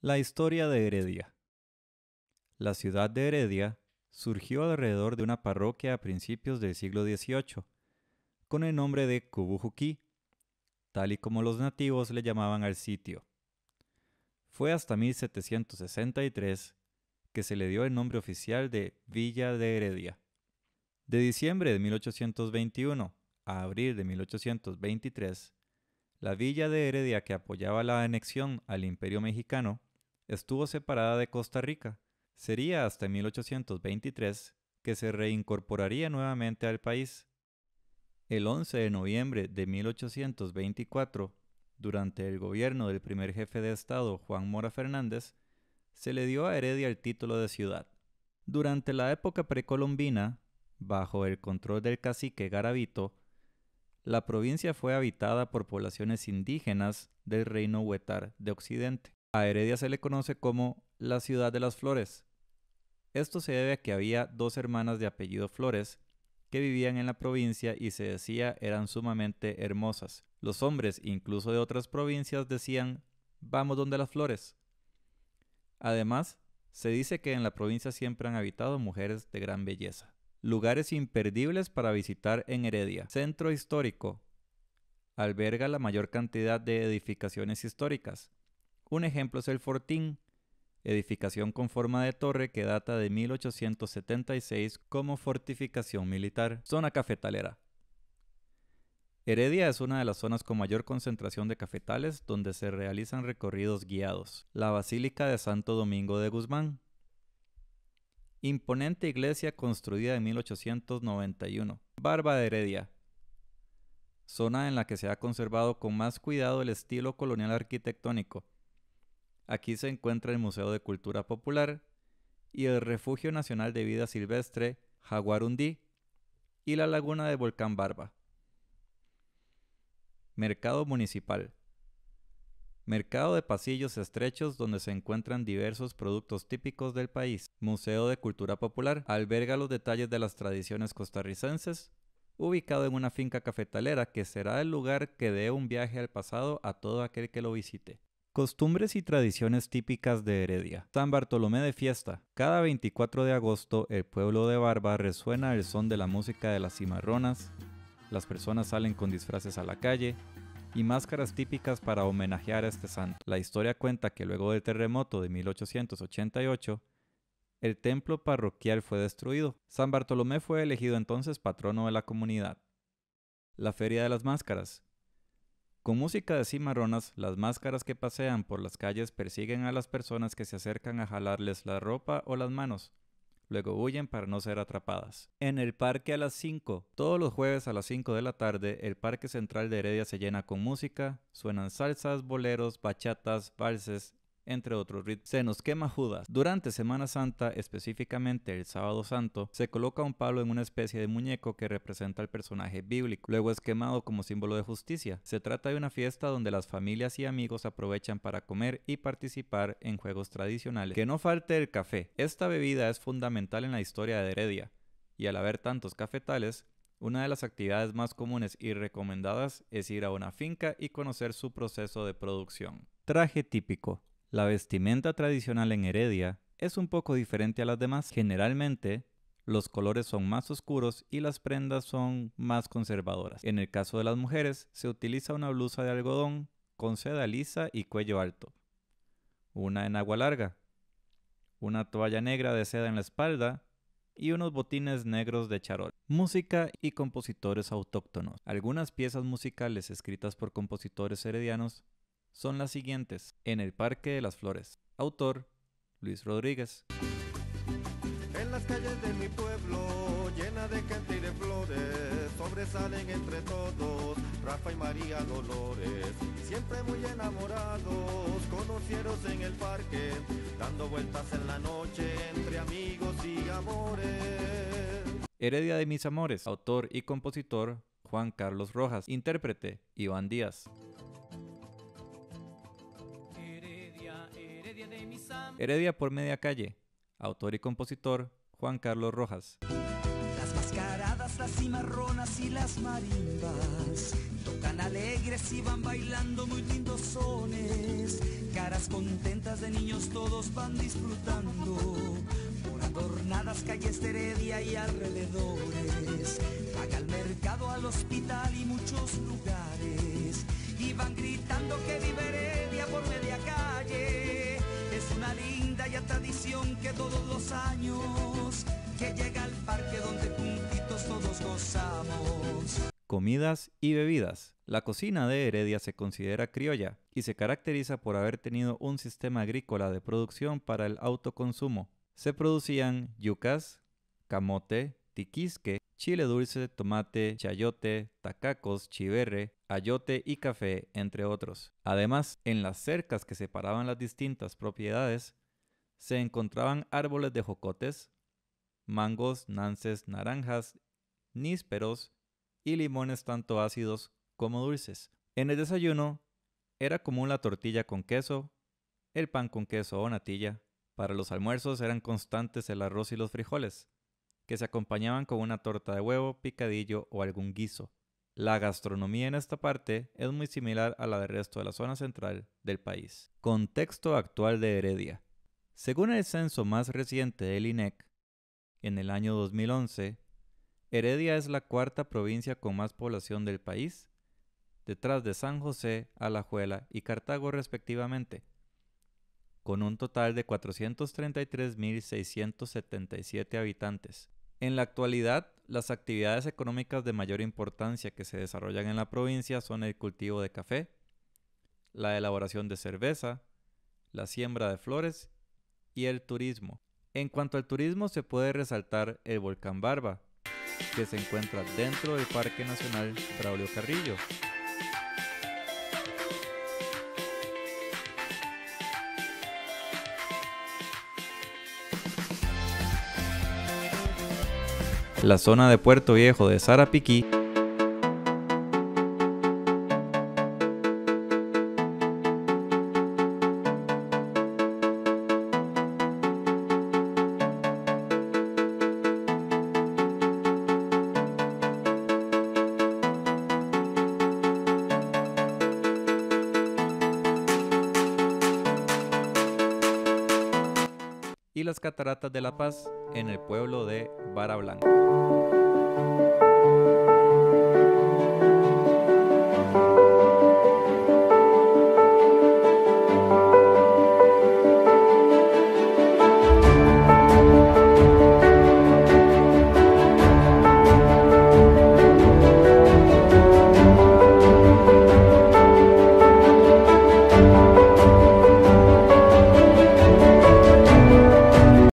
La historia de Heredia. La ciudad de Heredia surgió alrededor de una parroquia a principios del siglo XVIII, con el nombre de Cubujuquí, tal y como los nativos le llamaban al sitio. Fue hasta 1763 que se le dio el nombre oficial de Villa de Heredia. De diciembre de 1821 a abril de 1823, la villa de Heredia, que apoyaba la anexión al Imperio Mexicano, estuvo separada de Costa Rica. Sería hasta 1823 que se reincorporaría nuevamente al país. El 11 de noviembre de 1824, durante el gobierno del primer jefe de Estado, Juan Mora Fernández, se le dio a Heredia el título de ciudad. Durante la época precolombina, bajo el control del cacique Garavito, la provincia fue habitada por poblaciones indígenas del reino Huetar de Occidente. A Heredia se le conoce como la ciudad de las flores. Esto se debe a que había dos hermanas de apellido Flores que vivían en la provincia y se decía eran sumamente hermosas. Los hombres, incluso de otras provincias, decían, vamos donde las flores. Además, se dice que en la provincia siempre han habitado mujeres de gran belleza. Lugares imperdibles para visitar en Heredia. Centro histórico. Alberga la mayor cantidad de edificaciones históricas. Un ejemplo es el Fortín, edificación con forma de torre que data de 1876 como fortificación militar. Zona cafetalera. Heredia es una de las zonas con mayor concentración de cafetales donde se realizan recorridos guiados. La Basílica de Santo Domingo de Guzmán. Imponente iglesia construida en 1891. Barba de Heredia. Zona en la que se ha conservado con más cuidado el estilo colonial arquitectónico. Aquí se encuentra el Museo de Cultura Popular y el Refugio Nacional de Vida Silvestre Jaguarundí y la laguna de Volcán Barba. Mercado Municipal. Mercado de pasillos estrechos donde se encuentran diversos productos típicos del país. Museo de Cultura Popular. Alberga los detalles de las tradiciones costarricenses, ubicado en una finca cafetalera que será el lugar que dé un viaje al pasado a todo aquel que lo visite. Costumbres y tradiciones típicas de Heredia. San Bartolomé de fiesta. Cada 24 de agosto el pueblo de Barba resuena el son de la música de las cimarronas. Las personas salen con disfraces a la calle y máscaras típicas para homenajear a este santo. La historia cuenta que luego del terremoto de 1888, el templo parroquial fue destruido. San Bartolomé fue elegido entonces patrono de la comunidad. La Feria de las Máscaras. Con música de cimarronas, las máscaras que pasean por las calles persiguen a las personas que se acercan a jalarles la ropa o las manos. Luego huyen para no ser atrapadas. En el parque a las 5. Todos los jueves a las 5 de la tarde, el Parque Central de Heredia se llena con música, suenan salsas, boleros, bachatas, valses, entre otros ritmos. Se nos quema Judas. Durante Semana Santa, específicamente el Sábado Santo, se coloca un palo en una especie de muñeco que representa al personaje bíblico. Luego es quemado como símbolo de justicia. Se trata de una fiesta donde las familias y amigos aprovechan para comer y participar en juegos tradicionales. Que no falte el café. Esta bebida es fundamental en la historia de Heredia, y al haber tantos cafetales, una de las actividades más comunes y recomendadas es ir a una finca y conocer su proceso de producción. Traje típico. La vestimenta tradicional en Heredia es un poco diferente a las demás. Generalmente, los colores son más oscuros y las prendas son más conservadoras. En el caso de las mujeres, se utiliza una blusa de algodón con seda lisa y cuello alto, una enagua larga, una toalla negra de seda en la espalda y unos botines negros de charol. Música y compositores autóctonos. Algunas piezas musicales escritas por compositores heredianos son las siguientes. En el Parque de las Flores. Autor, Luis Rodríguez. En las calles de mi pueblo, llena de gente y de flores, sobresalen entre todos Rafa y María Dolores. Siempre muy enamorados, conocieron en el parque, dando vueltas en la noche entre amigos y amores. Heredia de mis amores. Autor y compositor, Juan Carlos Rojas. Intérprete, Iván Díaz. Heredia por media calle. Autor y compositor, Juan Carlos Rojas. Las Enmascaradas las cimarronas y las marimbas tocan alegres y van bailando muy lindos sones. Caras contentas de niños todos van disfrutando por adornadas calles de Heredia y alrededores. Van al mercado, al hospital y muchos lugares y van gritando que vive Heredia por media calle. Es una linda ya tradición que todos los años que llega al parque donde juntitos todos gozamos. Comidas y bebidas. La cocina de Heredia se considera criolla y se caracteriza por haber tenido un sistema agrícola de producción para el autoconsumo. Se producían yucas, camote, tiquisque, chile dulce, tomate, chayote, tacacos, chiverre, ayote y café, entre otros. Además, en las cercas que separaban las distintas propiedades, se encontraban árboles de jocotes, mangos, nances, naranjas, nísperos y limones tanto ácidos como dulces. En el desayuno era común la tortilla con queso, el pan con queso o natilla. Para los almuerzos eran constantes el arroz y los frijoles, que se acompañaban con una torta de huevo, picadillo o algún guiso. La gastronomía en esta parte es muy similar a la del resto de la zona central del país. Contexto actual de Heredia. Según el censo más reciente del INEC, en el año 2011, Heredia es la cuarta provincia con más población del país, detrás de San José, Alajuela y Cartago respectivamente, con un total de 433.677 habitantes. En la actualidad, las actividades económicas de mayor importancia que se desarrollan en la provincia son el cultivo de café, la elaboración de cerveza, la siembra de flores y el turismo. En cuanto al turismo, se puede resaltar el volcán Barva, que se encuentra dentro del Parque Nacional Braulio Carrillo. La zona de Puerto Viejo de Sarapiquí y las Cataratas de La Paz en el pueblo de Vara Blanca.